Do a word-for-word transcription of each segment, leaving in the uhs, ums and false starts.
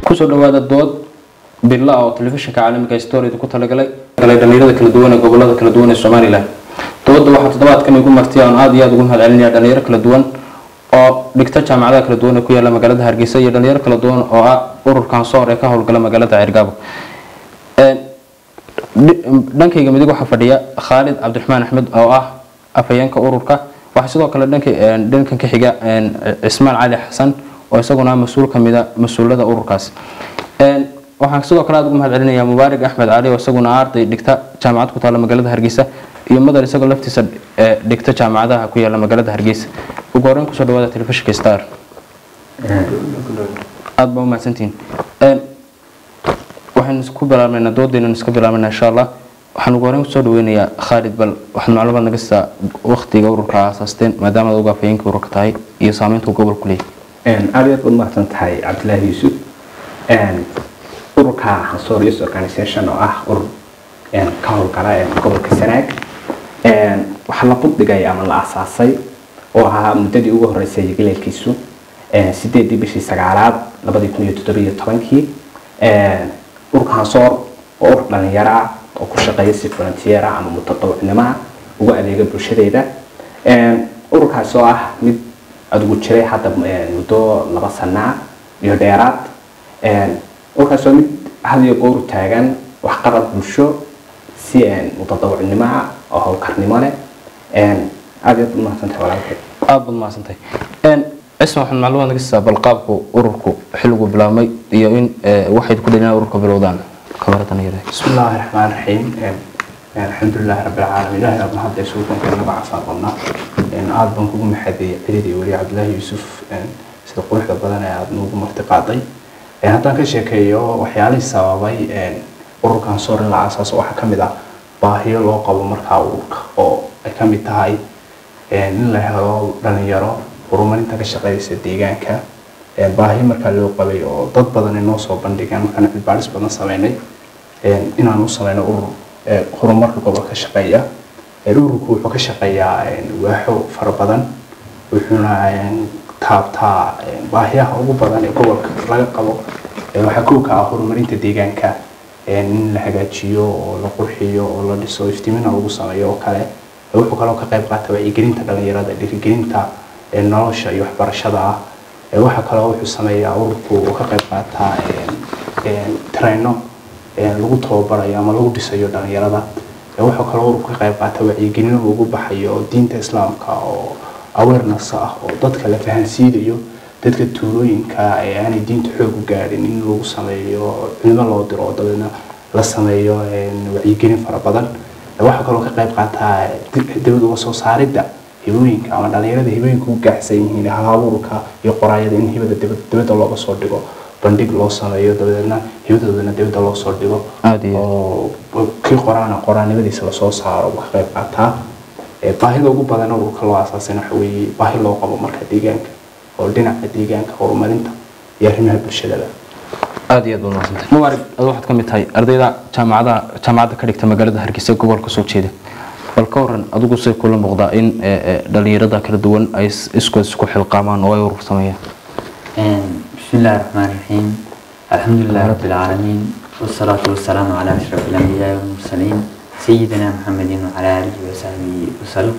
kusoo dhawaada dood bila oo telefishinka caalamiga story ku talagalay dhalinyarada kala duwan ee gobolada kala duwan ee Soomaaliland. Doodda waxaa toddobaadkan igu martay aan aad iyo aad ugu mahadcelinayaa dhalinyaro kala duwan oo dhigta jaamacadaha kala duwan ee ku yaala magaalada Hargeysa iyo dhalinyaro kala duwan oo ah ururkan Soor ee ka howlgala magaalada Cergaabo. Ee dhankayga midig waxa fadhiya Khalid Cabdiraxmaan Axmed oo ah afayeenka ururka. waxa sidoo kale dhanka dhankan ka xiga Ismaan Cali Xasan oo isaguna mas'uul ka mid ah mas'uulada ururkaas. Ee waxaan sidoo kale aad ugu mahadcelinayaa Mubaarak Axmed Cali oo isaguna arday dhigta jaamacad ku taala magaalada Hargeysa iyo madar isagoo laftiisa dhigta jaamacadaha ku yaala magaalada Hargeysa. ugu horreyn ku soo dhawaada telefishinka Star. aad baa u mahadsantiin. Ee waxaan isku bilaabaynaa dooddeena isku bilaabaynaa insha Allah. waxaan ugu horreyn ku soo dhaweynayaa Khalid bal waxaan macluumaad naga sitaa waqtiga ururka asaasteen maadaama aad uga afayeenka ururka tahay iyo saameynta gobolka ku leeyahay. een aad iyo aad u mahadsantahay Cabdullaahi Yuusuf. een ururka Soor Youth Organization oo ah urur een ka howlgala ee gobolka Sanaag. een waxa la qudbigay ama la asaasay oo ahaa muddadii ugu horeysay galkiisu ee sideedii bishii sagaalaad labada kun iyo toddoba iyo tobankii. een ururka Soor oo urur dhalinyaro ah oo ku shaqeeya si volunteer ah ama mutadawwicnimo ugu adeega bulshadeeda. een ururkaas oo ah mid adugu jiray hadda muddo laba sano iyo dheeraad. een ururkaas oo mid hal iyo goor taagan wax qarad bulsho si aan mutadawwicnimo oo hawlkarnimo leh. een aad iyo aad u mahadsantahay walaalkay. aad baad mahadsantahay. een isma waxaan macluumaad naga sitaa bal qaabku ururku xilligu bilaabmay iyo in waxay ku dhaliyaan ururka bilowdaan kamaratan yare. bismillaahi raxmaani raxiim. een alxamdulillaah rabbil caalamiin. ilaahay aad mahad ayuu ku keenay magaca saaqona. een aad baan kugu mahadiyay xiriirii wali Cabdullaahi Yuusuf een sida quruxda badan ee aad noogu martiqaaday. ee haddaan ka sheekeeyo waxyaalihii sababay een ururkan Soor la aasaasay waxa kamid ah baahiyo loo qabo markaa ururka oo ay kamid tahay in la helo dhalinyaro horumarinta ka shaqeeysa deegaanka. ee baahi markaa loo qabay oo dad badan inoo soo bandhigaan markaan cilbaaris badan sameynay een inaan u sameyno urur ee horumarka gobolka shaqeeya. ee ururku wuxuu ka shaqeeyaa waaxo fara badan wuxuuna taabtaa baahiyaha ugu badan ee gobolka laga qabo. ee waxa ku ka horumarinta deegaanka in la hagaajiyo oo la qurxiyo oo la dhiso iftiimina lagu sameeyo oo kale. wuxuu kaloo ka qayb qaata wacyigelinta dhalinyarada dhiirigelinta nolosha iyo waxbarashada ah. waxa kale oo wuxuu sameeyaa ururku oo ka qayb qaata een traino ee lagu tababarayo ama lagu dhisayo dhalinyarada. waxa kale oo ururku ka qayb qaata wacyigelin ugu baxayo diinta islaamka oo awareness ah oo dadka la fahansiinayo dadka tuulooyinka ee aanay diinta xoog u gaarin in lagu sameeyo cilmo loo diro dadna la sameeyo een wacyigelin fara badan. waxa kale oo ka qayb qaata dibadda uga soo saaridda hibooyinka ama dhalinyarada hibooyinka u gaacsan yihiin hal-abuurka iyo qoraayada in hibada dibadda looga soo dhigo bandhig loo sameeyo dabadeedna hibadoodana dibadda loo soo dhigo oo kii qoraana qoraanimadiisa la soo saaro ka qayb qaata. ee baahida ugu badan ururka loo aasaasay waxa weeye baahi loo qabo marka deegaanka oo dhinaca deegaanka horumarinta iyo arrimaha bulshada. aad iyo aad u mahadsantahay. Mubaarak aad waxaad ka mid tahay ardayda jaamacada jaamacada ka dhigta magaalada Hargeysa gobolka soo jeeda. bal ka waran adigu say kula muuqdaa in dhalinyarada kala duwan ay isku isku xilqaamaan oo ay urur sameeyaan. een bismillaahir rahmaanir rahiim. alxamdulillaahi rabbil caalamiin wassalaatu wassalaamu calaa ashrafil anbiyaa'i wal mursaliin sayyidina Muhammadin wa calaa aalihi wa sahbihi wasallam.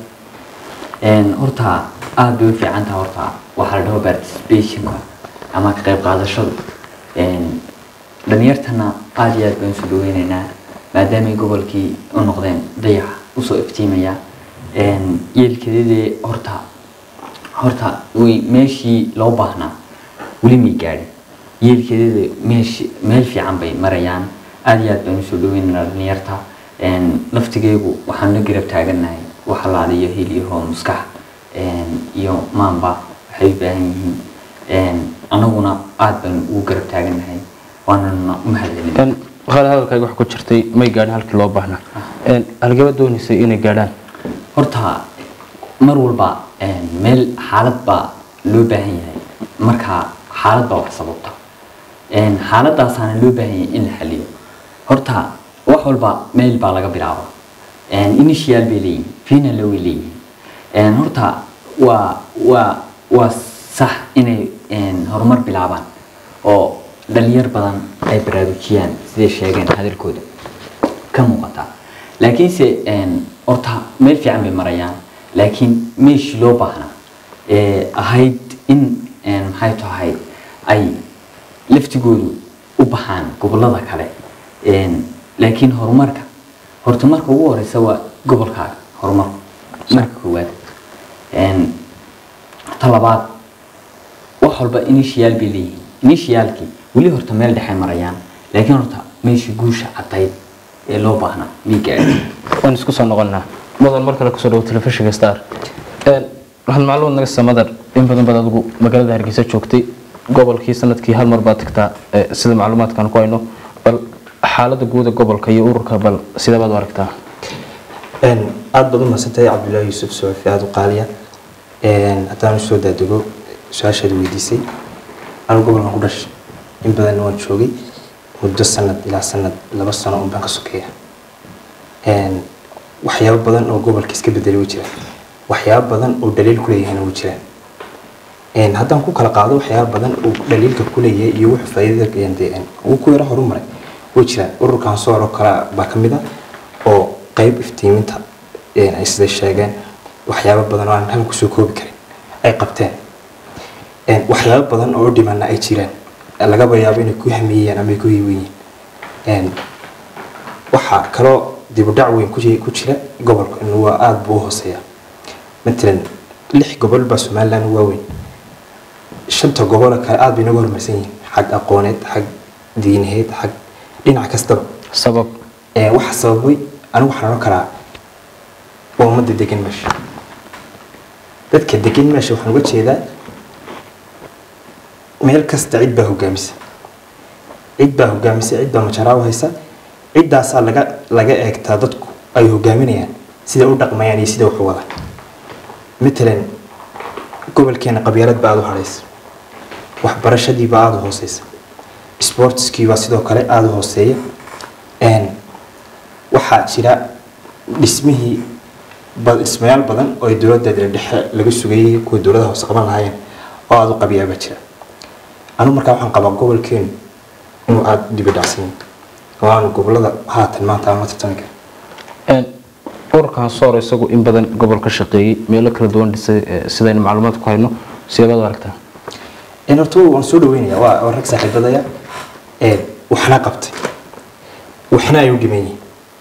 een horta aad bay u fiican tahay horta waxa la dhaho participation ama ka qayb qaadashada. een dhalinyartana aad iyo aad baan soo dhaweynaynaa maadaama gobolkii u noqdeen dayax usoo iftiimaya. een yeelkeedii horta horta way meeshii loo baahnaa weli ma gaadhin. yeelkeedii meeshii meel fiican bay marayaan. aad iyo aad baan soo dhaweynaynaa dhalinyarta. een laftigeegu waxaan la garab taaganahay waxa la adiyo hiliyo muskax een iyo maamba waxay u baahan yihiin. een anaguna aad baan ugu garab taaganahay waana u mahadcelinayaa. qala hadalkayga wax ku jirtay may gaadhin halkii loo baahnaa. een halgaba doonaysay inay gaadhaan horta mar walba een meel xaalad baa loo baahan yahay marka xaalad baa wax sababta. een xaaladaasana loo baahan yahay in la xaliyo. horta wax walba meel baa laga bilaabo. een initial bay leeyihiin final way leeyihiin. een horta waa waa waa sax inay een horumar bilaabaan oo dhalinyar badan ay baraarujiyaan siday sheegeen hadalkooda ka muuqata laakiinse horta meel fiican bay marayaan laakiin meeshii loo baahnaa ee ahayd in maxay tahay ay laftigoodu u baxaan gobolada kale laakiin horumarka horta marka ugu horeysa waa gobolkaaga horumar marka koowaad ta labaad wax walba initial bay leeyihiin initialkii weli horta meel dhexe marayaan laakiin horta meeshii guusha cadayd ee loo baahnaa miigaadi waan isku soo noqonnaa mudan mar kale kusoo dhawo telefishinka star waxaad macluumaad naga samadar in badan baad adigu magaalada hargeysa joogtay gobolkii sanadkii hal mar baad tagtaa sida macluumaadkan ku hayno bal xaaladda guuda gobolka iyo ururka bal sidee baad u aragtaa aad baad u mahadsantahay cabdullaahi yuusuf suufi aad u qaaliya haddaan u soo daadego su-aashaad weydiisay anu gobolkan ku dhashay in badanna waan joogay muddo sanad ilaa sanad laba sano un baan ka sokeeya waxyaabo badan oo gobolka iska bedelay way jiraan waxyaabo badan oo dhaliil ku leeyahayna way jiraan haddaan ku kala qaado waxyaabo badan oo dhaliilka ku leeyahay iyo wax faa'iidada uu ku yara horumaray way jiraan ururkan soo horo kala baa ka mid ah oo qayb iftiiminta ay sida sheegeen waxyaabo badan oo aan hal kusoo koobi karin ay qabteen waxyaabo badan oo dhimana ay jiraan laga yaabo inay ku hamiyeen ama ku yihiin waxa kaloo dib u dhac weyn ku jira gobolka inuu aad buu hooseeyaa مثلا لح قبل بس ما لنا وين شنطة قبل كأد بينقول مرسين حق أقونت حق دينهيت حق دين عكستر سبب إيه واحد سببي أنا واحد نكرا ومد الدكين مش ذاتك الدكين مش وحنقول شيء ذا ميل كست عيد به جامس عيد به جامس عيد به مشروع هيسا عيد ده صار لقى لقى اكتادتك أيه جامين يعني سيدا ودق ما يعني سيدا وحوله مثلا قبل كان قبيلات بعض حريص وحبرشدي بعض هوسيس سبورتس كي واسيدو كله بعض هوسية ان وحا جرا اسمه بل اسماعيل بدن oo dawladda dhexe laga sugayay ku dawladda hoos qaban lahaayeen oo aad u qabiya bajira anu markaa waxaan qabaa gobolkeen inuu aad dib u dhacsan oo gobolada haatan maanta ma tartami karo ururkan soo isagu in badan gobolka shaqeeyay meelo kala duwan dhisay sida in macluumaad ku hayno sideebaad aragtaa in hortu waan soo dhaweynayaa waa rag saaxiibadaya ee waxna qabtay waxna ay u dhimayeen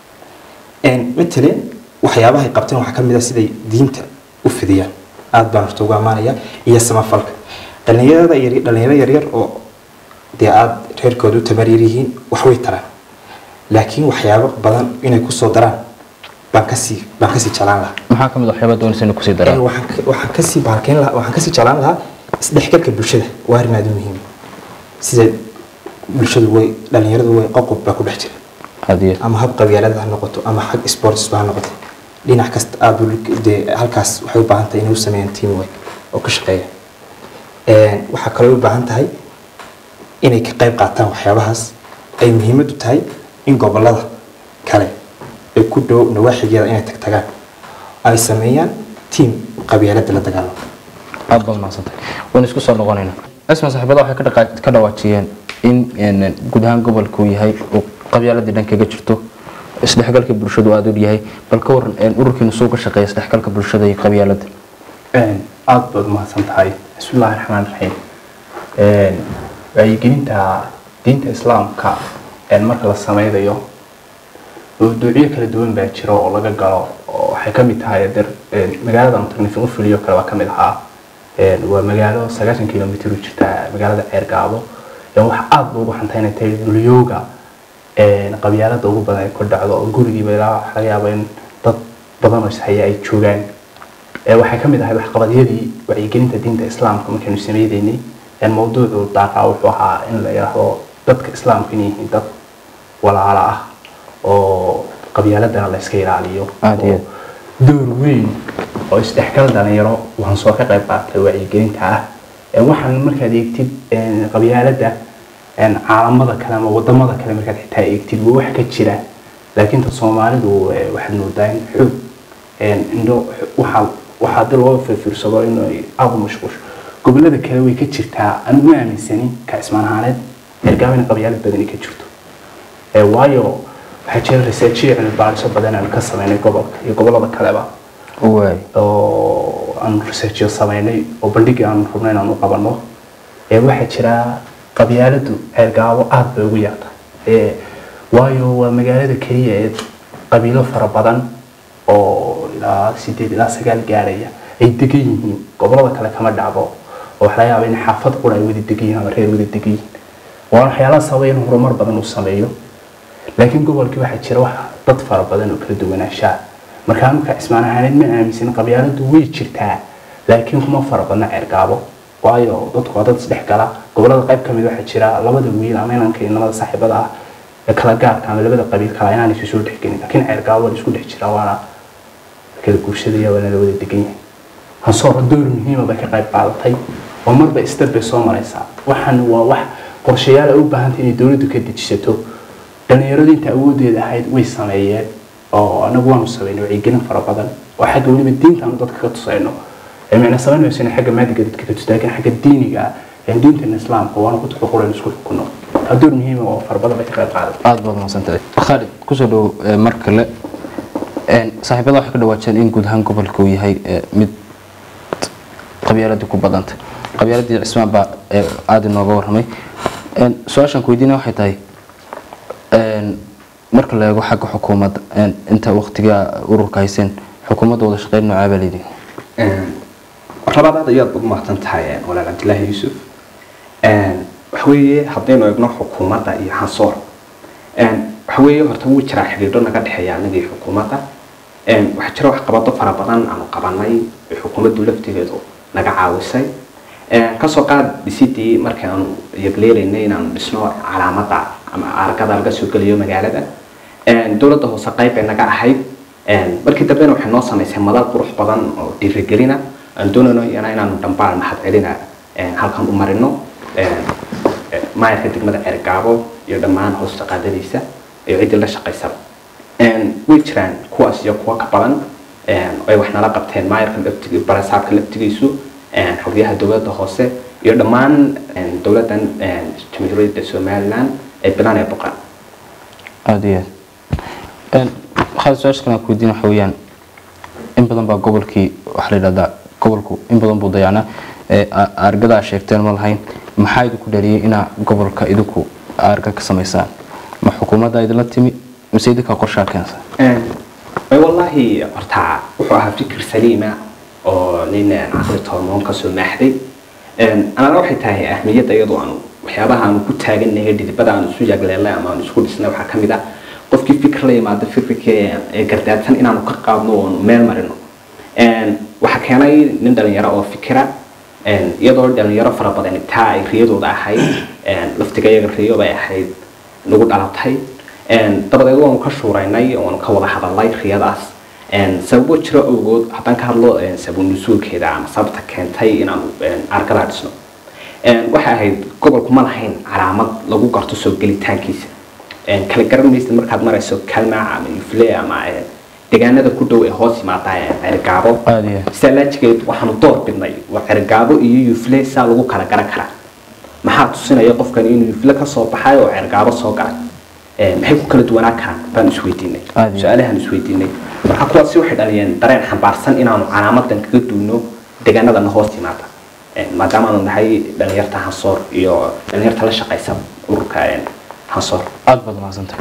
een matalan waxyaabaha ay qabteen waxa kamid ah sida diinta u fidiyaan aad baan horta uga amaanaya iyo samafalka dhalinyarada yar dhalinyarada yar yar oo dee aad reerkoodu tabarir yihiin wax way taraan laakiin waxyaabo badan inay ku soo daraan بانكسي بانكسي جلان لها maxaa kamid waxyaabo doonaysa inuu ku sii daraa waxaan waxaan ka sii baalkeen lahaa waxaan ka sii jalaan lahaa isdhexgalka bulshada waa arrin aad u muhiim sida bulshadu way dhalinyaradu way qoqob baa ku dhex jira hadiye ama hab qabyaalada ha noqoto ama xag sports baa noqoto dhinac kasta aad de halkaas waxay u baahan tahay inuu sameeyaan team way oo ka shaqeeya een waxa kale u baahan tahay inay ka qayb qaataan waxyaabahaas ay muhiimad u tahay in gobolada kale ku dhow nawaaxigeeda inay tagtagaan ay sameeyaan team qabyaalada la dagaalamo aad baan maasantay waan isku soo noqonaynaa asma saaxiibada waxay ka dhaqaaj ka dhawaajiyeen in guud ahaan gobolku yahay oo qabyaalada dhanka ka jirto isdhexgalka bulshadu aad u yahay bal ka waran in ururkiinu soo ka shaqeeyo isdhexgalka bulshada iyo qabyaalada een aad baad mahadsantahay bismillaahir rahmaanir rahiim een ay gelinta diinta islaamka een marka la sameeyo موضوعية كلا دوين باتشرا ولا جالو وحكمي تهاي در مجال مترني في غفليو كلا كم لها ومجاله سجاشن كيلومتر وشتا مجال إرجعه يعني واحد بوضو حنتين تيجي اليوجا قبيلة دوغو بدأ كل دعوة وجوري بلا حياة بين ضد بدن الصحية أي شوجان وحكمي تهاي بحقبة دي وعيجين تدين الإسلام كم كانوا يسميه ديني الموضوع ذو الطاقة وحوها إن لا يرحلوا ضد الإسلام فيني ضد ولا على oo qabyaaladana la iska ilaaliyo door weyn oo isdhexgal dhalinyaro waxaan soo ka qayb qaatay wacyigelinta ah ee waxaan markaad eegtid qabyaalada een caalamada kale ama wadamada kale markaad xitaa eegtid wax ka jira laakiin ta Soomaalidu waxaad moodaa in xog een indo waxa waxa dad loo fiirsado in ay aad u mashquul gobolada kale way ka jirtaa anigu ma aaminsani ka ismaan ahaaneed ergaamina qabyaalad badani ka jirto ee waayo waxaa jira research cilmi baarisyo badan aan ka sameynay gobolka iyo gobolada kaleba waay oo aan research sameynay oo bandhig aan rabnay inaan u qabano ee waxaa jira qabyaaladu ergaabo aad bay ugu yarta ee waayo waa magaalada kaliya ee qabiilo fara badan oo ilaa sideed ilaa sagaal gaaraya ay degan yihiin gobolada kale kama dhacdo oo waxa laga yaabaa in xaafad qura ay wada degan yihiin ama reer wada degan yihiin waa waxyaalaha sababay in horumar badan uu sameeyo laakiin gobolkii waxaa jira wax dad fara badan oo kala duwanaanshaa marka anu ka ismaan ahaanid ma aaminsan qabyaaladu way jirtaa laakiin kuma fara badna ergaabo waayo dadku waa dad isdhex gala gobolada qayb ka mid waxaa jira labada wiil ama inanka iyo labada saaxiibada ah ee kala gaarka ama labada qabiil kala inaan isu soo dhexgelin laakiin ergaabo waa isku dhex jira waana kala guurshadaya waana la wada degan yahay hansoor door muhiim ah bay ka qayb qaadatay oo marba step bay soo maraysaa waxaan waa wax qorshayaal ay u baahan tahay inay dawladdu ka dejisato dhalinyaradu inta awoodeeda ahayd way sameeyeen oo anagu waanu sameynay wacyigelin fara badan oo xagga weliba diinta aanu dadka ka tusayno ee micna sameynayso in xagga maadiga dadka ka tusto laakiin xagga diiniga ee diinta islaamka waanu ku tuqoran isku xukuno door muhiim oo fara badan bay ka qayb qaadatay aad baad mahadsantahay Khalid ku soo dhow mar kale een saaxiibada waxa ka dhawaajeen in guud ahaan gobolka uu yahay mid qabyaalada ku badanta qabyaaladii Cismaan baa aad inooga warramay een su'aashan ku weydiinaa waxay tahay een marka la eego xagga xukuumadda een inta waqtiga ururka haysan xukuumadda wada shaqeyn nooca baa leedahay een rabadaad ayaad ugu mahadsan tahay walaal Cabdilaahi Yuusuf een waxa weeye haddaynu eegno xukuumadda iyo hansoor een waxa weeye horta wuu jiraa xiriiro naga dhexeeya anaga iyo xukuumadda een waxa jira wax qabado fara badan aan qabanay xukuumaddu laftigeedu naga caawisay een ka soo qaad dhisidii markii aan yagleelaynay inaan dhisno calaamadda ama aragada laga soo geliyo magaalada een dawladda hoose qayb ay naga ahayd een markii dambe waxay noo samaysay madal qurux badan oo dhiirigelina aan doonayno inaan dhambaal mahad celina een halkan u marino een maayarka degmada Cergaabo iyo dhammaan hoosta qaadadiisa iyo cidii la shaqeysay een way jiraan kuwaas iyo kuwa ka badan een ay wax nala qabteen maayarka laftigiisa barasaabka laftigiisu een xogyaha dawladda hoose iyo dhammaan een dawladdan een jamhuuriyadda Soomaaliland ay bilaan ay boqan aad iyo een Khalid su'aashkan ku weydiin waxa weeyaan in badan baa gobolkii wax la yiraahdaa gobolku in badan buu dayacnaa ee argada sheegteen ma lahayn maxaa idinku dhaliyay ina gobolka idinku arga ka sameysaan ma xukuumadda idin la timi mise idinka qorshe keensan een way wallahi horta wuxuu ahaa fikir saliima oo nin aqli toormoon ka soo maaxday een ana waxay tahay ahmiyadda iyadoo aan waxyaabaha aan ku taaganahay dhidibada aan isu yagleelay ama aan isku dhisnay waxa kamid ah qofkii fikir la yimaado fikirkee ee gardaadsan inaanu ka qaadno oo meel marino een waxa keenay nin dhalinyaro oo fikira een iyadoo dhalinyaro fara badan inta ay riyadooda ahayd een laftiga iyaga riyo bay ahayd lagu dhalatay een dabadeed waanu ka shuuraynay oo ka wada hadalay riyadaas een sababo jira awgood haddaan ka hadlo een sabab nusuulkeeda ama sababta keentay inaan argada dhisno een waxa ahayd gobolku ma lahayn calaamad lagu garto soo gelitaankiisa een kala garanaysid markaad marayso kalma ama ifle ama deegaanada ku dhow ee hoos yimaada Cergaabo salaajigeed waxaanu door bidnay waa Cergaabo iyo Yufle saa lagu kala garan karaa maxaa tusinaya qofkan inuu Yufle ka soo baxay oo Cergaabo soo galay ee maxay ku kala duwanaa karaan baan isweydiinay su'aalahan isweydiinay marka kuwaas waxay dhaliyeen dareen xambaarsan inaanu calaamadan kaga duuno deegaanada hoos yimaada ee maadaama aanu nahay dhalinyarta hansoor iyo dhalinyarta la shaqeysa ururka hansoor aad baad mahadsantahay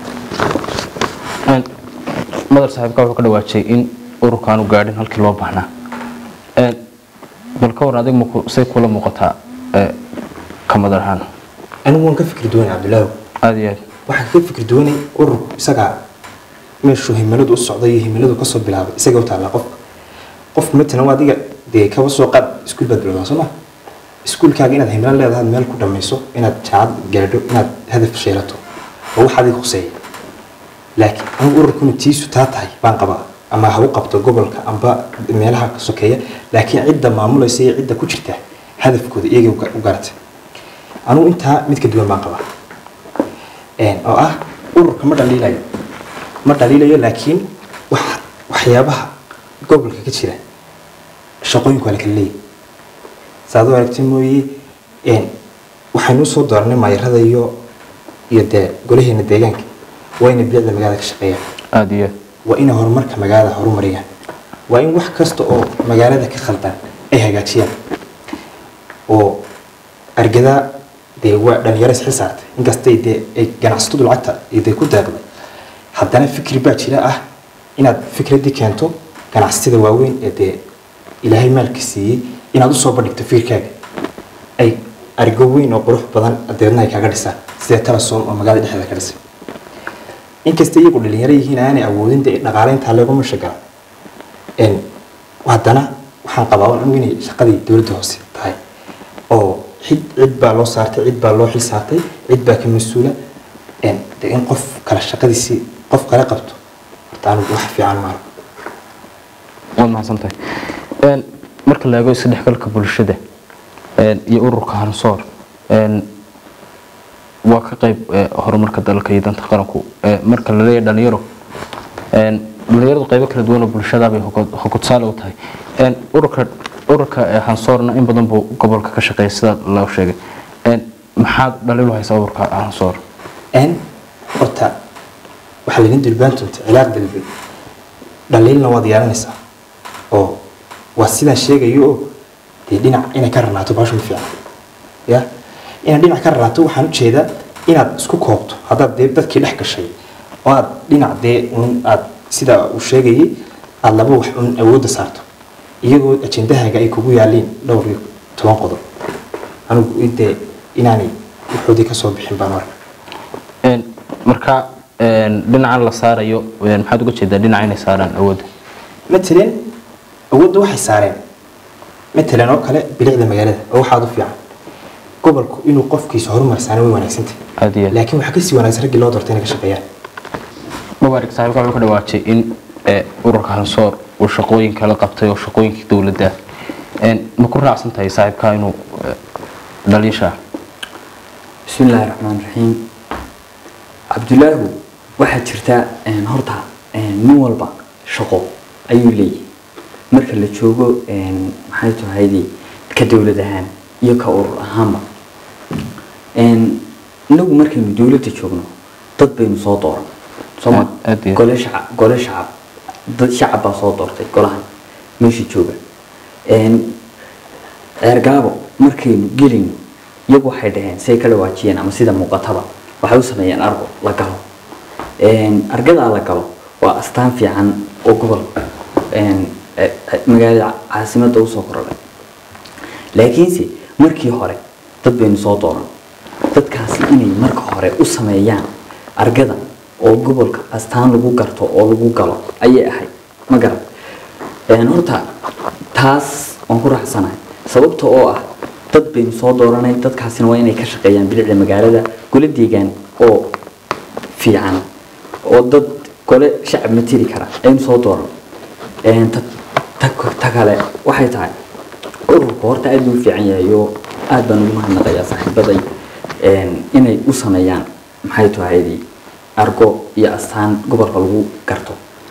madar saaxiibka wuxuu ka dhawaajay in ururkan uu gaadhin halkii loo baahnaa ee bal ka war adig ma say kula muuqataa ee ka madar ahaan anigu waan ka fikir doonay Cabdilaahi aad iyo waxaan ka fikir doonay urur isaga meeshu himiladu u socday iyo himiladu ka soo bilaabay isaga u taala qof qof midna waa adiga de ka soo qaad iskuul badbaado soo ma iskuulkaaga inaad himilo leedahay meel ku dhamayso inaad jaad gaadho inaad hadaf sheelato oo waxa adiga khusay laakiin aan ururkuna tiisu taa tahay baan qabaa ama ha u qabto gobolka amba meelaha ka sokeeya laakiin cidda maamulaysa iyo cidda ku jirta hadafkooda iyaga u gaartay anu inta mid ka duwan baan qabaa een oo ah ururka ma dhaliilayo ma dhaliilayo laakiin wax waxyaabaha gobolka ka jira shaqooyinku wala kale saado aragtay mooyee een waxaynu soo dooranay maayarada iyo iyo dee golaheena deegaanka waa inay bilicda magaalada ka shaqeeyaan aada iyo waa inay horumarka magaalada horumariyaan waa in wax kasta oo magaalada ka khaldan ay hagaajiyaan oo argada dee waa dhalinyaro isxil saartay inkastay dee ay ganacsatadu lacagta iyo dee ku daaqday haddana fikri baa jira ah inaad fikraddii keento ganacsatada waaweyn ee dee ilaahay maalka siiyey inaad usoo bandhigto fiirkaaga ay argo weyn oo qurux badan deedna ay kaaga dhisaan sidee talasom oo magaalada dhexdeeda ka dhisay inkasta iyagu dhalinyaro yihiin aanay awoodin dee dhaqaalayntaa laguma shagala n haddana waxaan qabaa anigu inay shaqadii dowladda hoose tahay oo cid cid baa loo saartay cid baa loo xil saartay cid baa ka mas-uula de in qof kale shaqadiisii qof kale qabto horta anigu wax fiican maaro waad mahadsantahay marka la eego isdhexgalka bulshada iyo ururka hansoor waa ka qayb horumarka dalka iyo danta qaranku marka la leeyahay dhalinyaro dhalinyaradu qaybo kala duwan oo bulshada bay hoggaansaale u tahay ururka ururka hansoorna in badan buu gobolka ka shaqeeya sida loo sheegay maxaad dhaliil u haysaa ururka hansoor n horta waxaa laydin dilbaantunta cilaaq dalbi dhaliilna waad yeelanaysaa oo waa sidaan sheegayo oo dee dhinac inay ka rarnaato baashu ma fiican ya inaad dhinac ka rarnaato waxaan ujeedaa inaad isku koobto haddaad dee dadkii dhex gashay oo aad dhinac dee un aad sida uu sheegayay aada laba wax un awoodda saarto iyagoo ajendahaaga ay kugu yaaliin dhowr iyo toban qodob anigu dee inaanay waxoodii kasoo bixin baan arka marka dhinacan la saarayo maxaad uga jeedaa dhinaca inay saaraan awoodda matalan awoodda waxay saareen matalan oo kale bilicda magaalada oo waxaad u fiican gobolku inuu qofkiisa horumarsaana way wanaagsantay aada iyo laakiin waxaa kasii wanaagsan raggii loo doortay inay ka shaqeeyaan mubaarak saaxiibka wuxuu ka dhawaajay in ururka hansoor uu shaqooyin kala qabtay oo shaqooyinkii dowladda ma ku raacsan tahay saaxiibka inuu dhaliisha بسم الله الرحمن الرحيم عبد الله waxaa jirta een horta een nin walba shaqo ayuu leeyahay marka la joogo een maxay tahay ka dawlad ahaan iyo ka urur ahaanba een nagu markaynu dawladda joogno dad baynu soo dooran soma gole shacab gole shacab dad shacab baa soo doortay golahan meesha jooga een ergaabo markaynu gelin iyagu waxay dhaheen say ka dhawaajiyeen ama sida muuqataba waxay u sameeyeen argo la galo argadaa la galo waa astaan fiican oo gobol magaalada caasimadda usoo kordhay laakiinse markii hore dad baynu soo dooran dadkaasi inay marka hore u sameeyaan argada oo gobolka astaan lagu garto oo lagu galo ayay ahayd ma garan horta taas waan ku raacsanahay sababta oo ah dad baynu soo dooranay dadkaasina waa inay ka shaqeeyaan bilicda magaalada gole deegaan oo fiican oo dad gole shacab matiri kara aynu soo dooran ta kale waxay tahay ururka horta aad buu fiican yahay oo aad baan ugu mahadnaqayaa saaxiibaday inay u sameeyaan maxay tahay argo iyo astaan gobolka lagu garto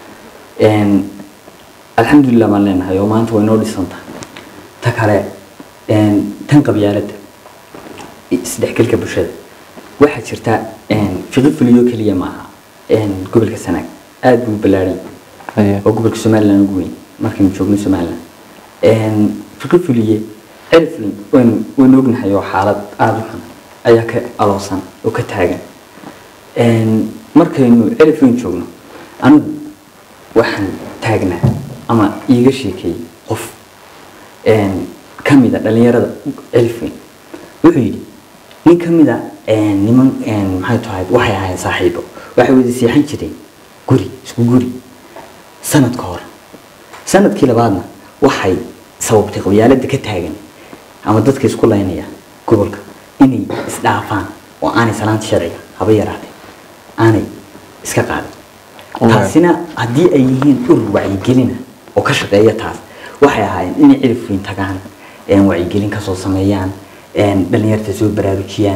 alxamdulilah baan leenahay oo maanta way noo dhisan tahay ta kale tan qabyaaladda isdhexgalka bulshada waxaa jirta fiqi fuliyo keliya maaha gobolka sanaag aad buu ballaaran oo gobolka somaliland ugu weyn markaynu joogno somaliland fiqi fuliye elflin waynu waynu ognahay oo xaalad aada u xun ayaa ka aloosan oo ka taagan markaynu elflin joogno anigu waxaan taagnaa ama iiga sheekeeyey qof kamida dhalinyarada elfin wuxuu yidhi nin kamida niman maxay tahay waxay ahayn saaxiibo waxay wada seexan jireen guri isku guri sanad ka hor sanadkii labaadna waxay sababtay qabyaaladda ka taagan ama dadka isku laynaya gobolka inay isdhaafaan oo aanay salaanta sharciga haba yaraatay aanay iska qaadin taasina haddii ay yihiin urur wacyigelina oo ka shaqeeya taas waxay ahaayeen inay cilifweyn tagaan wacyigelin kasoo sameeyaan dhalinyarta soo baraarujiyaan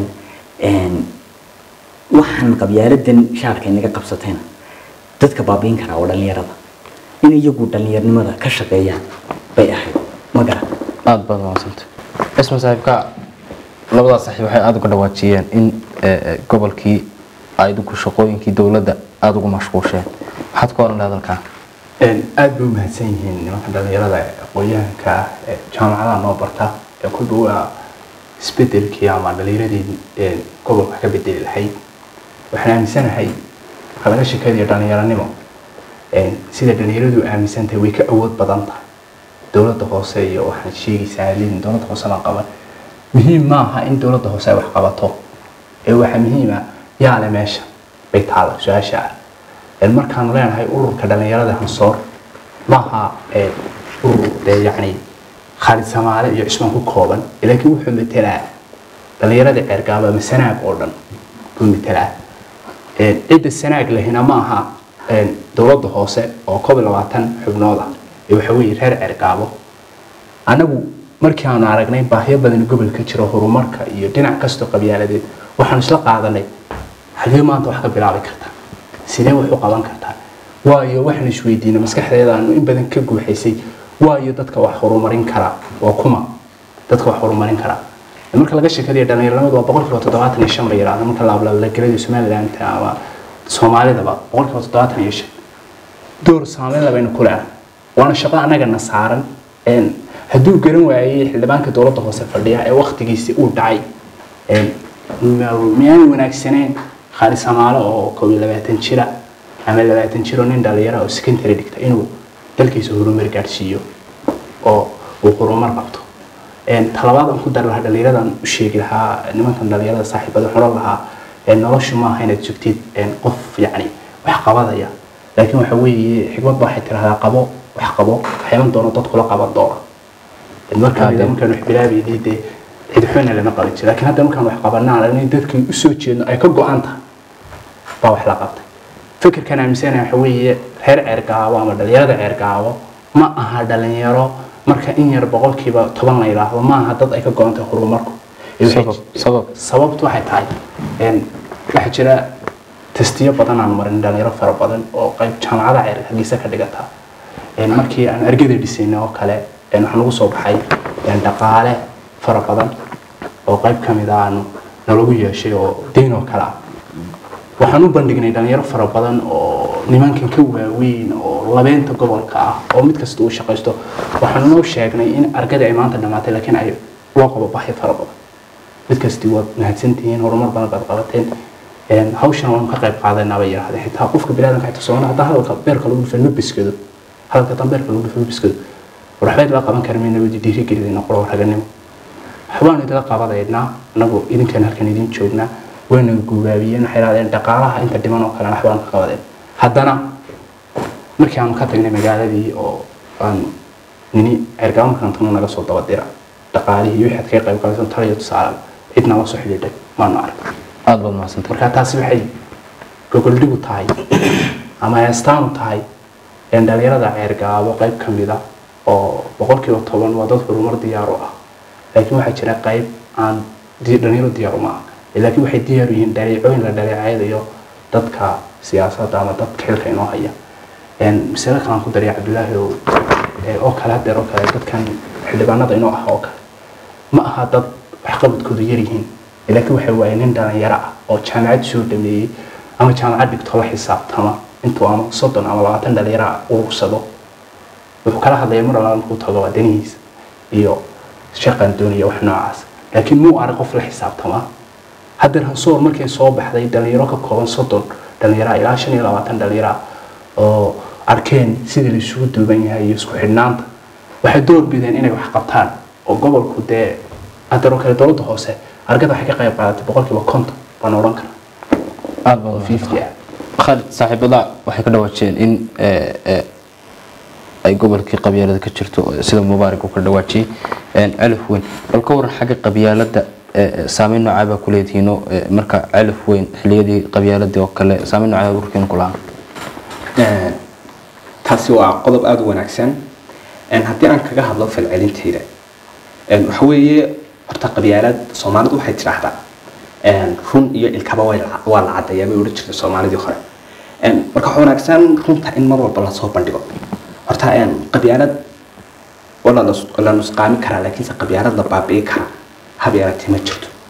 waxaan qabyaaladan shaarka inaga qabsatayna dadka baabiin karaa oo dhalinyarada in iyagu dhalinyarnimada ka shaqeeyaan bay ahayd ma garan aada baad mahadsantahay isma saaxiibka labadaas saxiib waxay aada uga dhawaajiyeen in gobolkii ay idinku shaqooyinkii dowladda aada ugu mashquusheen. waxaad ka oran lahayd halkaa? aad bay u mahadsan yihiin nimanka dhalinyarada aqoon-yahanka ah ee jaamacadaha noo barta ee ku dhawaa isbedelkii ama dhalinyaradii gobolka ka bedeli lahayd. waxaan aaminsanahay marka laga sheekeynayo dhalinyaranimo sida dhalinyaradu aaminsan tahay way ka awood badan tahay dowladda hoose iyo waxaan sheegaysaa in dowladda hoose la qaban. muhiim ma aha in dowladda hoose ay wax qabato ee waxa muhiim ah yaa le meesha bay taala su-aasha ah. markaan leenahay ururka dhalinyarada Hansoor maaha urur yacni Khalid Samaale iyo Cismaan ku kooban laakiin wuxuu metelaa dhalinyarada Ceergaaba ama Sanaag oo dhan buu metelaa. cidda Sanaag lehina maaha dowladda hoose oo koob iyo labaatan xubnood ah ee waxa weeye reer Ceergaabo. anagu markii aan aragnay baahiyo badan gobolka jiro horumarka iyo dhinac kasto qabyaaladeed waxaan isla qaadanay xagee maanta wax ka bilaabi kartaa sidee wax u qaban kartaa waayo waxaan isweydiinay maskaxdeeda aanu in badan ka guuxaysay waayo dadka wax horumarin kara waa kuma dadka wax horumarin kara. marka laga sheekadeeyo dhalinyaranimadu waa boqolkiiba toddobaatan iyo shan bay yiraahdaa marka la ablaabla galada Somaliland ama Soomaalidaba boqolkiiba toddobaatan iyo shan door saameyn leh baynu ku leeyahay waana shaqo anaga na saaran. hadduu garan waayay xildhibaanka dowladda hoose fadhiya ee waqtigiisii uu dhacay miyaan wanaagsaneen Khalid Samaale oo koob iyo labaatan jira ama labaatan jiro nin dhalinyaro oo secondary dhigta inuu dalkiisa horumar gaarsiiyo oo uu horumar qabto. talabaad aan ku dar lahaa dhalinyaradan u sheegi lahaa nimankan dhalinyarada saaxiibada xulal lahaa noloshu maaha inaad joogtid qof yacni wax qabadaya laakiin waxa weeye xigmad waxay tiraahdaa qabo wax qabo waxyaban doono dad kula qaban doona. markaa markaan wax bilaabayay dee cid xuna lama qaban jirin laakiin hadda markaan wax qabanaa in dadkii u soo jeedno ay ka go'an tahay baa wax la qabtay. fikirkan aaminsanahay waxa weeye reer Ceergaabo ama dhalinyarada Ceergaabo ma aha dhalinyaro marka in yar boqolkiiba toban la yiraahdo ma aha dad ay ka go'an tahay horumarku. sabab sababtu waxay tahay waxa jira testiyo badan aan marin dhalinyaro fara badan oo qayb jaamacada Hargeysa ka dhigata. markii aan argada dhisayno oo kale waxaan ugu soo baxay dhaqaale fara badan oo qayb ka mid ah nalagu yeeshay oo deyn oo kale ah. waxaan u bandhignay dhalinyaro fara badan oo nimankan ka waaweyn oo labeenta gobolka ah oo mid kasta uu shaqaysto. waxaan noo sheegnay in argada ay maanta dhamaatay laakiin ay loo qabo baahi fara badan. mid kasta waad mahadsantihiin horumar badan baad qabateen hawshan waan ka qayb qaadanaa bay yiraahdeen xitaa qofka bilaadanka xitaa Soomaaliya hadda hadalka beerka lagu dhufay nubiskado hadalka dambeerka lagu dhufay nubiskado waxbaad la qaban karmeen nabadi dhiiri gelidina qoro raganimo waxbaan idin qabadaynaa anagu idinkan halkan idin joognaa wayna guubaabiyeen waxay raadeen dhaqaalaha inta dhiman oo kale waxbaan ka qabadeen. haddana markii aan ka tagnay magaaladii oo aan nini Ceergaabo markaan tagno naga soo daba dira dhaqaalihii wixii aad ka qayb qaadatay taliyo tusaale cidna la soo xidhiidhay maanu arag. aad baad mahadsantahay. marka taasi waxay gogol dhig u tahay ama astaan u tahay in dhalinyarada Ceergaabo qayb ka mid ah oo boqolkiiba toban waa dad horumar diyaar u ah laakiin waxaa jira qayb aan dhalinyaro diyaar uma aha laakiin waxay diyaar u yihiin dhaleecooyin la dhaleecayo dadka siyaasadda ama dadka xilka inoo haya. mas'ala kale aan ku daray Cabdullaahi oo kale hadeer oo kale dadkan xildhibaanada inoo ah oo kale ma aha dad waxqabadkoodu yar yihiin laakiin waxay waayeen nin dhalinyaro ah oo jaamacad soo dhameeyay ama jaamacad dhigto la xisaabtama intuu ama soddon ama labaatan dhalinyaro urursado wuxuu kala hadlay mar walba markuu tago wadanihiisa iyo shaqan doonaya wax noocaas laakiin muu arag qof la xisaabtama. hadda Hansoor markay soo baxday dhalinyaro ka kooban soddon dhalinyaro ilaa shan iyo labaatan dhalinyaro oo arkeen sidii la isugu duuban yahay iyo isku xidhnaanta waxay door bideen inay wax qabtaan oo gobolku dee hadda oo kale dowladda hoose argada waxay ka qayb qaadatay boqolkiiba konton baan oran karaa. aad baad fifty Khalid saaxiibada waxay ka dhawaajeen in ay gobolkii qabyaalada ka jirto sida Mubaarak uu ka dhawaajiyay alif weyn bal ka waran xagga qabyaalada saameyn nooca ba ku leeyihiin marka alif weyn xiliyadii qabyaalada oo kale saameyn nooca uu keen ku lahaa. taasi waa qodob aad u wanaagsan haddii aan kaga hadlo falcelinteeda waxa weeye horta qabyaalad Soomaalidu waxay tiraahdaa run iyo ilkaba waa la cadeeyaa bay oran jirtay Soomaalidii hore. marka waxa wanaagsan runta in mar walba la soo bandhigo. horta qabyaalad wala la nusqaami karaa laakiin qabyaalad la baabi'i karaa habeeratii ma jirto.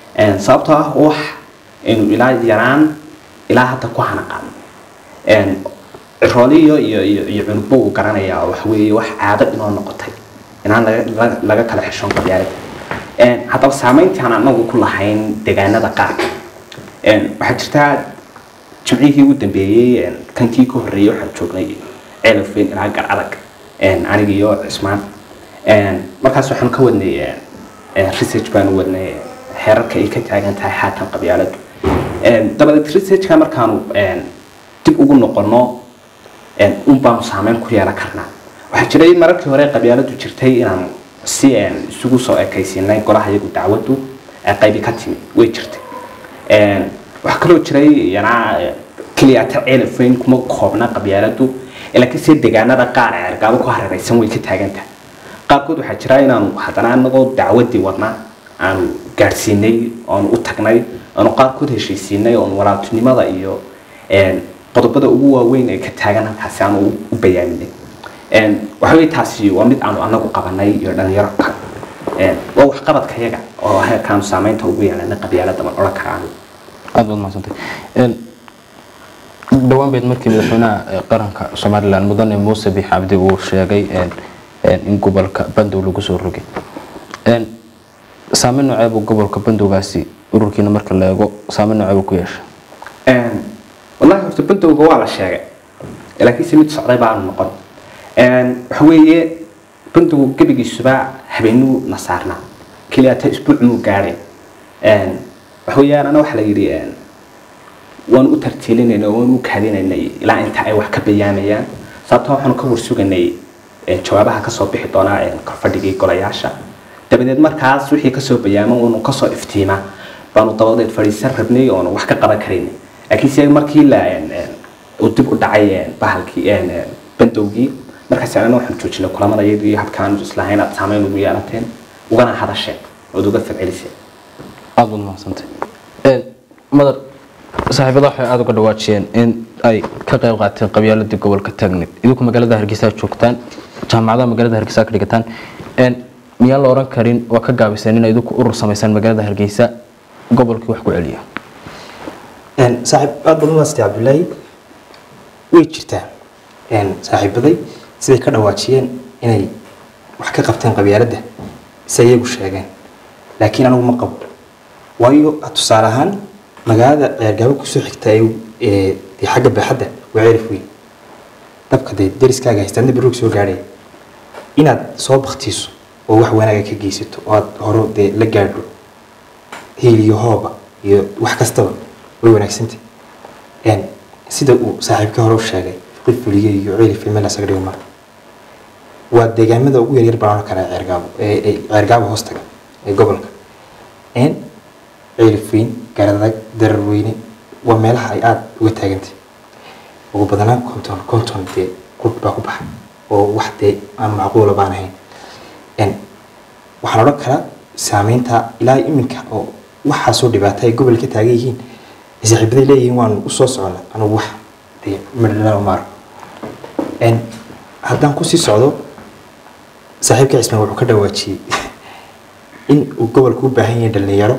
een sababtoo ah wax inuu ilaa yaraan ilaa hadda ku hanaqaan een rooliyo iyo iyo iyo cunugbo uu garanayaa wax weeye wax caado inoo noqotay inaan laga laga kala xishoon qabyaalada een haddaba saameyntii aan anagu ku lahayn deegaanada qaar een waxaa jirta jimcihii ugu dambeeyay een kankii ka horreeyay waxaan joognay ceelafeen ilaa gar adag een aniga iyo Cismaan een markaas waxaan ka wadnay een research baan wadnay xeerarka ay ka taagan tahay haatan qabyaaladu een dabada researchka markaanu een dib ugu noqono een un baan saameyn ku yeelan karnaa waxaa jiray markii hore qabyaaladu jirtay inaan si een isugu soo ekaysiinay golaha iyagu dacwadu ay qayb ka timi way jirtay een waxa kaloo jiray yana kaliya ta ceelafeen kuma koobna qabyaaladu laakiin si deegaanada qaar ee argaba ku hareeraysan way ka taagantahay qaabkood waxaa jira inaan haddana anagoo dacwadii wadna aan gaarsiinay oon u tagnay oon qaarkood heshiisiinay oon walaaltinimada iyo een qodobada ugu waaweyn ee ka taagan halkaasi aan u bayaaminay een waxa weey taasi waa mid aan anagu qabanay iyo dhalinyaro een waa wax qabadka yaga oo halkaan saameynta ugu yeelanay qabyaalada ma oran karaan aad wad maasantay een dhawaan beed markii madaxweynaha qaranka Soomaaliland mudane Muuse Biixi Cabdi uu sheegay een in gobolka Bandow lagu soo rogay een saameyn nooc ah gobolka Bandowgaasi ururkiina marka la eego saameyn nooc ah ku yeeshay een wallahi horta Bandowga waa la sheegay laakiin si mid socday baan noqon een waxa weeye Bandow gabigiisuba habeenuu nasaarna kaliya ta isbuuc muu gaaray een waxa weeyaan ana waxa la yiri een waan u tartiilinayna waan u kaadinaynay ilaa inta ay wax ka bayaamayaan sababtoo waxaan ka warsuganay jawaabaha ka soo bixi doona ee fadhigii golayaasha dabadeed markaas wixii ka soo bayaamo oo ka soo iftiima baanu dabadeed fariisan rabnay oo wax ka qaban karinay laakiin si markii la oo dib u dhacay bahalkii een Bandowgii markaas aan waxaan joojinay kulamada iyadii habkaan islahayn aad saameyn ugu yeelateen ugana hadasheen oo uga ficilise aad wad maasantay een madar saaxiibada waxay aad uga dhawaajiyeen in ay ka qayb qaateen qabyaaladii gobolka Taagnid idinku magaalada Hargeysa joogtaan jaamacadaha magaalada Hargeysa ka dhigataan een miyaa la oran karin waa ka gaabiseen in ay idinku urur sameeyaan magaalada Hargeysa gobolkii wax ku celiya een saaxiib aad badan waastay Cabdullaahi way jirtaa een saaxiibaday siday ka dhawaajiyeen inay wax ka qabteen qabyaalada sayagu sheegeen laakiin anigu ma qabo waayo tusaale ahaan magaalada ceergabo ku soo xigtay ee xagga baaxadda weerif weyn dabka de deriskaaga haystaan biruug soo gaaray inaad soo baqtiiso oo wax wanaag ka geysato oo aad horo de la gaadho hiiliyo hooba iyo wax kastaba way wanaagsantahay een sida uu saaxiibka hore u sheegay qifliga iyo ceelif meel asaga dhigo mar waa deegaamada ugu yaryar baan kala ceergabo ee ceergabo hoostaga ee gobolka een ceelifin garadag darweyne waa meelaha ay aad uga taagantay ugu badanaan konton konton de qod baa ku baxay oo wax de aan macquul baan ahayn een waxaan oran karaa saameynta ilaa iminka oo waxa soo dhibaatay gobolka taagan yihiin saaxiibada leeyihiin waan u soo socnaa anigu wax de madalada maar een haddaan ku sii socdo saaxiibka Cismaan wuxuu ka dhawaajiyay in uu gobolku u baahan yahay dhalinyaro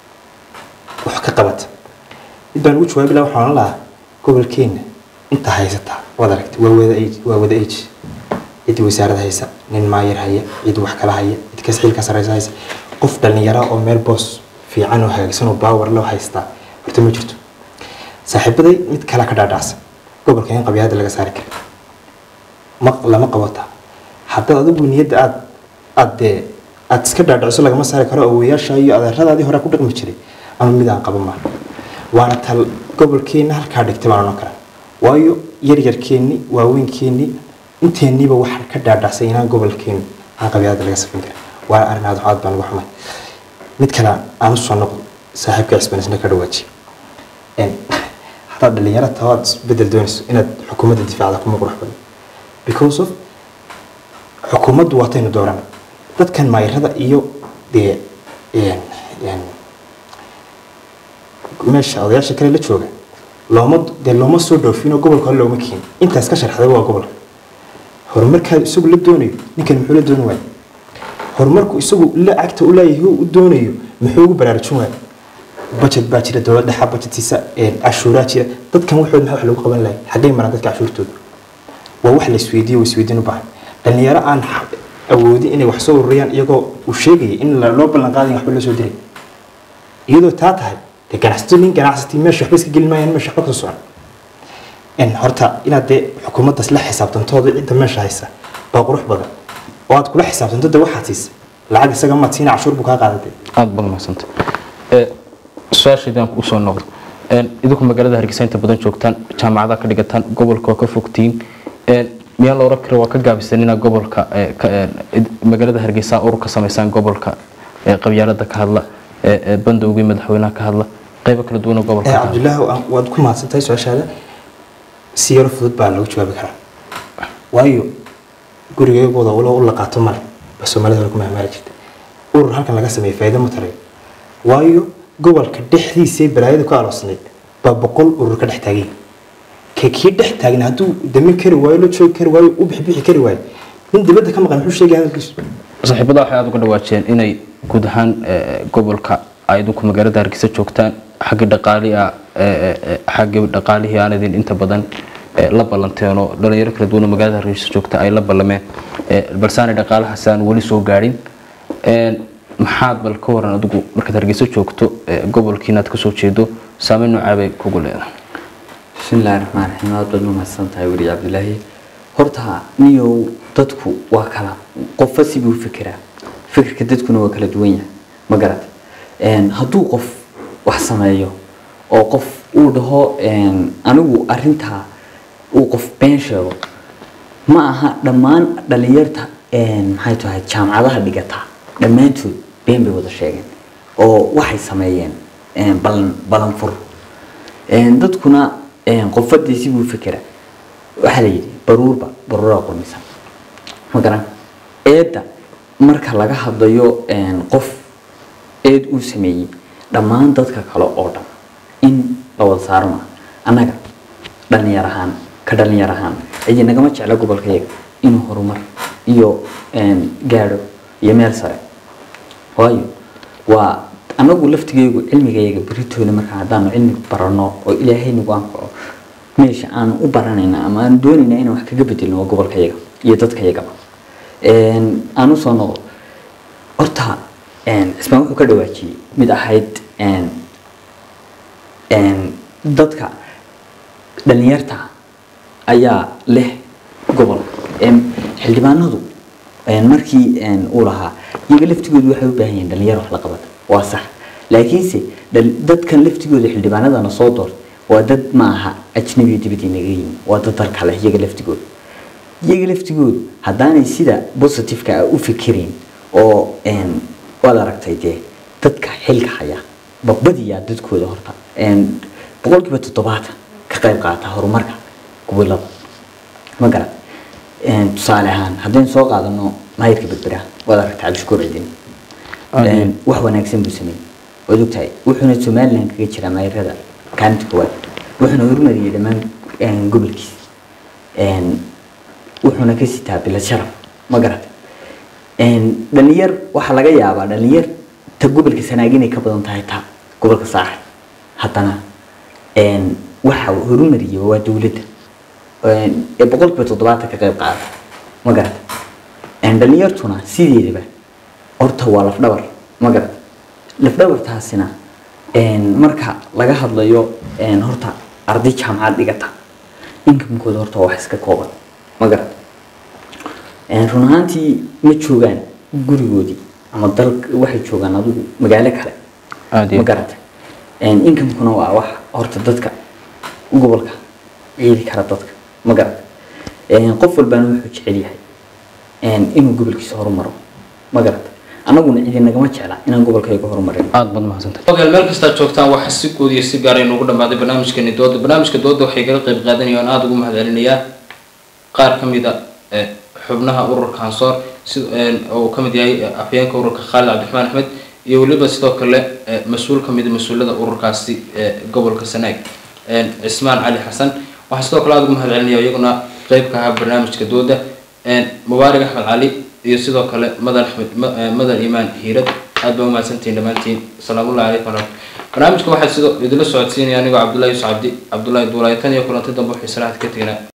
wax ka qabata idaan ugu jawaab ilaa waxaan lahaa gobolkeena inta haysata wada aragtay waa wada age waa wada age cid wasaaradda haysa nin maayir haya cid wax kala haya cid ka xilka sareysa haysa qof dhalinyaro oo meel boos fiican oo hagaagsan oo power loo haysta horta ma jirto saaxiibaday mid kala ka dhaadhacsan gobolka in qabyaalada laga saari karo ma lama qabata hadda adigu niyada aad aad aad iska dhaadhacso laga ma saari karo oo weeyasha iyo adeeradaadii hore ku dhaqmi jiray aan mid aan qaban ma waana tal gobolkeena halka dhigtay baan kara waayo yar yarkeeni waaweynkeeni inteeniba wax ka dhaadhacsan inaan gobolkeena aan qabyaalada laga safin karo waa arrin aad aad baan wax ma mid kale aan soo noqdo saaxiibka Cismaan ka dhawaaji een hatta dhalinyarada tawaad bedel doonayso inaad xukuumadda difaacda kuma qurux badan because of xukuumaddu waa tayn dooran dadkan maayirada iyo de een een meesha odayaasha kale la jooga looma de looma soo dhoofin oo gobolka looma keen intaas ka sharxday waa gobol horumarka isagu la doonayo ninkan muxuu la doonayaa horumarku isagu la agta u leeyahay u doonayo muxuu ugu baraarujin waayay budget baa jira dowladda xa budgetkiisa cashuuraa jira dadkan waxood maxaa wax lagu qaban lahay xaggay maraan dadka cashuurtooda waa wax la isweydiiyo isweydiin u baahan dhalinyaro aan awoodin inay wax soo ururiyaan iyagoo uu sheegaya in loo ballan qaadayo waxba loo soo diray iyadoo taa tahay dee ganacsato nin ganacsati meesha waxba iska gelin maayaan meesha waxba ka socon in horta inaad dee xukuumaddaas la xisaabtantooda cidda meesha haysa baa qurux badan oo aad kula xisaabtanto dee waxaad siisa lacag isaga maad siina cashuur buu kaa qaadatay aada baad mahadsantay su-aashaydaan ku soo noqdo idinku magaalada hargeysa inta badan joogtaan jaamacadaha ka dhigataan gobolka waa ka fogtiin miyaa la oran kara waa ka gaabisan inaad gobolka magaalada hargeysa urur ka samaysaan gobolka qabyaalada ka hadla bandowgii madaxweynaha ka hadla qaybo kala duwan oo gobolka cabdullaahi waad ku mahadsantahay su-aashaada si yaro fudud baa lagu jawaabi karaa waayo gurigeegooda walo u laqaato male ba soomaalida waa ku mahmaali jirta urur halkan laga sameeyey faa'iido ma tarayo waayo gobolka dhexdiisa balaayada ku aloosnayd baa boqol urur ka dhex taagay ka kii dhex taagna hadduu damin kari waayo la joogi kari waayo u bixbixi kari waayo nin dibadda ka maqan muxuu sheegaya hadalkiisu saaxiibada waxay aada uga dhawaajeen inay guud ahaan gobolka ay idinku magaalada hargeysa joogtaan xagga dhaqaaliha xagga dhaqaalihii aan idin inta badan la ballanteen oo dhalinyaro kala duwan oo magaalada hargeysa joogta ay la ballameen balse aanay dhaqaalahaas aan weli soo gaadhin maxaad bal ka waran adigu markaad hargeysa joogto gobolkii inaad kasoo jeedo saameyn noocaa bay kugu leedahay bismillaahi raxmaani raxiim aad baad umahadsan tahay weli cabdilaahi horta niyow dadku waa kala qofba sibuu fikiraa fikirka dadkuna waa kala duwan yahay ma garat hadduu qof wax sameeyo oo qof uu dhaho anigu arintaa uu qof been sheego ma aha dhammaan dhalinyarta maxay tahay jaamacadaha dhigataa dhammaantood been bay wada sheegeen oo waxay sameeyeen balan balan fur dadkuna qofadii sibuu fikira waxa la yidhi baruurba baruura qurmisan ma garan eedda marka laga hadlayo qof eed uu sameeyey dhammaan dadka kale oo dhan in la wada saaro ma annaga dhalinyar ahaan ka dhalinyar ahaan cidi nagama jecla gobolkayaga inuu horumar iyo gaadho iyo meel sare waayo waa anagu laftigeegu cilmigayaga beritoona marka haddaanu cilmi barano oo ilaahay nagu anfaco meesha aan u baranayna ama aan doonayna inaan wax kaga bedelno waa gobolkayaga iyo dadkayagaba aan usoo noqdo horta cismaan wuxuu ka dhawaajiyey mid ahayd dadka dhalinyarta ayaa leh gobolka xildhibaanadu markii uu lahaa iyaga laftigoodu waxay u baahan yihiin dhalinyaro wax la qabata waa sax laakiinse dadkan laftigooda xildhibaanadana soo doortay waa dad ma aha ajnabi dibadda inaga yimi waa dad dalka leh iyaga laftigooda iyaga laftigoodu haddaanay sida positiveka ah u fikirayn oo waad aragtay dee dadka xilka haya babadiyaa dadkooda horta boqolkiiba toddobaatan ka qayb qaata horumarka gobolada ma garan tusaale ahaan haddaynu soo qaadano maayirka berbera waad aragtay cabdishakuur cidin wax wanaagsan buu sameeyey waad ogtahay wuxuuna somaliland kaga jiraa maayirada kaalinta koowaad wuxuuna horumariyey dhammaan gobolkiis wuxuuna ka sitaa bilad sharaf ma garatay dhalinyar waxaa laga yaabaa dhalinyar ta gobolka sanaag inay ka badan tahay ta gobolka saaxib haddana waxa horumariyey waa dowladda ee boqolkiiba toddobaatan ka qayb qaata ma garatay dhalinyartuna sideedaba horta waa lafdhabar ma garatay lafdhabartaasina marka laga hadlayo horta arday jaamacad dhigata inkamkooda horta wax iska kooban ma garatay run ahaantii ma joogaan gurigoodii ama dalka waxay joogaan adigu magaalo kale ma garatay inkamkuna waa wax horta dadka gobolka ciidi kara dadka ma garatay qof walbaana wuxuu jecel yahay inuu gobolkiisa horumaro ma garatay anaguna cidi nagama jecla inaan gobolkayga horumarin aad baad mahadsantahay ogaal meel kasta joogtaan waxa si guud iyo si gaar ah inoogu dhamaaday barnaamijkeeni dooda barnaamijka dooda waxay kaga qayb qaadanayaan aad ugu mahadcelinayaa qaar ka mid ah xubnaha ururka Hansoor oo ka mid yahay afyeenka ururka Khalid Cabdiraxmaan Axmed iyo waliba sidoo kale mas'uul ka mid ah mas'uulada ururkaasi gobolka Sanaag Cismaan Cali Xasan waxa sidoo kale aad ugu mahadcelinayaa iyaguna qayb ka ah barnaamijka dooda Mubaarak Axmed Cali iyo sidoo kale Madan Axmed Madan Iimaan Hiirad aad baa umahadsantihiin dhammaantiin asalaamu calaykum waraxmatullahi barnaamijka waxaa sidoo idinla socodsiinaya anigoo cabdullaahi yusuf cabdi cabdullaahi duulaayo tan iyo kulanti dambe waxay salaad ka tegnaa